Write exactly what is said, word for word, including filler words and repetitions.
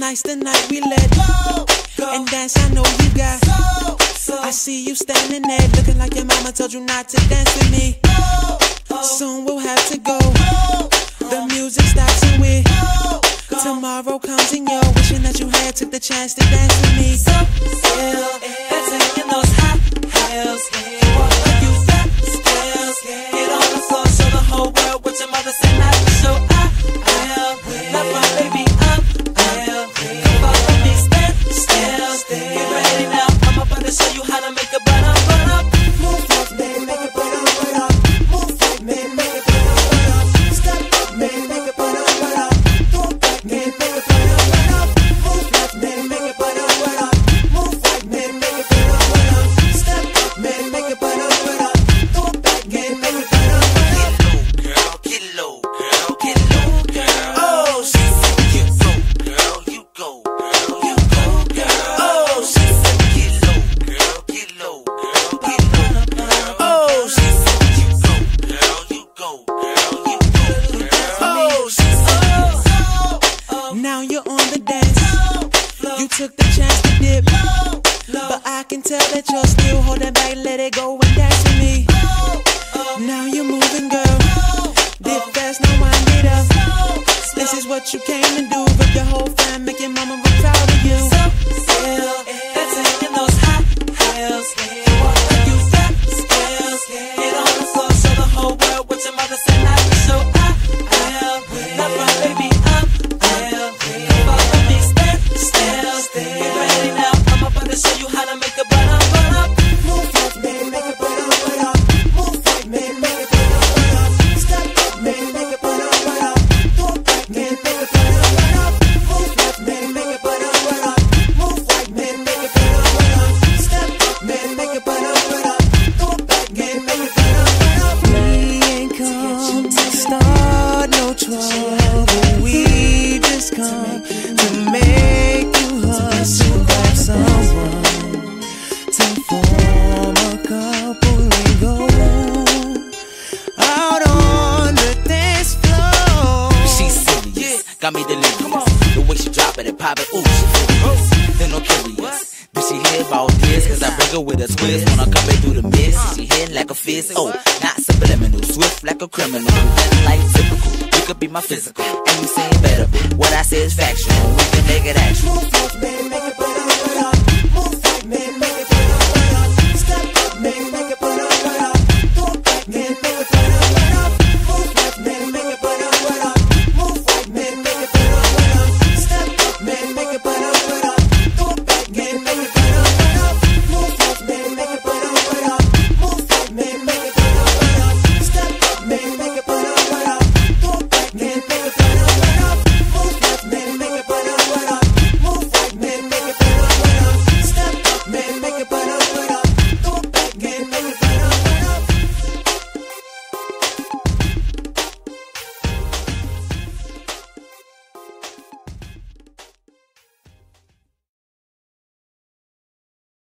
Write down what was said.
Tonight's the night we let go, go. And dance, I know you got so, so. I see you standing there looking like your mama told you not to dance with me. Oh, oh. Soon we'll have to go, oh, oh. The music stops and we oh, oh. Tomorrow comes and you're wishing that you had took the chance to dance with me. So still dancing in those hot heels, walk like you fat still. Get on the floor, show the whole world what your mother said not to show. I will love my baby. Show you how to make a butt up, butt up. Move like man, make a butt up, butt up. Move like man, make a butt up, butt up. Step up, man, make a butt up, butt up. Go back, man, make a butt up, butt up. Move like man, make a butt up, butt up. Move like man, make a butt up, butt up. Step up, man, make a butt up, butt up. Go back, man, make a butt up, butt up. Get low, girl, get low, girl, get low, girl. Oh, she said get low, girl, you go, girl, you go, girl. Oh, she said get low. Now you're on the dance floor. You took the chance to dip, but I can tell that you're still holding back. Let it go and dance with me. Now you're moving, girl. Dip fast, now wind it up. This is what you came to do. Rip your whole fam, make your mama real proud of you. So still dancing in those hot heels, walk like you fat skills. Get on the floor, show the whole world what your mother said not to show. I will love my baby. Show you how to make a butt up, butt up. Move like man, make a butt up, butt up. Move like man, make a butt up, butt up. Step up, man, make a butt up, butt up. Go back, man, make a butt up, butt up. Move like man, make a butt up, butt up. Move like man, make a butt up, butt up. Step up, man, make a butt up, butt up. Go back, man, make a butt up, butt up. We ain't come to start no trouble. We just come to make you hustle. Someone to form a couple and go out on the dance floor. She's serious, got me delirious. The way she drop it and pop it, ooh, she furious. Then no curious, did she hear about this? Cause I bring her with a twist when I come back through the mist. She hit like a fist, oh, not subliminal. Swift like a criminal, nothing like typical. You could be my physical, and you say it better. What I say is factual, we can make it actual. Move, baby, make it